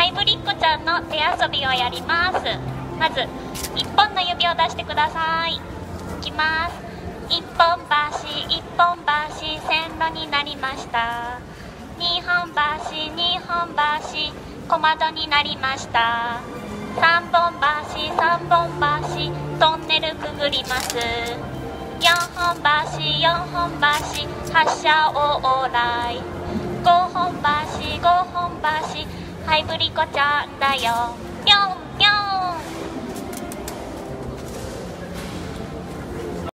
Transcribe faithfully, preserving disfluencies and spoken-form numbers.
いぶりっ子ちゃんの手遊びをやります。まずいっぽんの指を出してください。いきます。一本橋一本橋線路になりました。二本橋二本橋小窓になりました。三本橋三本橋トンネルくぐります。四本橋四本橋発車を往来。五本橋五本橋はいぶりこちゃんだよ。ぴょんぴょん。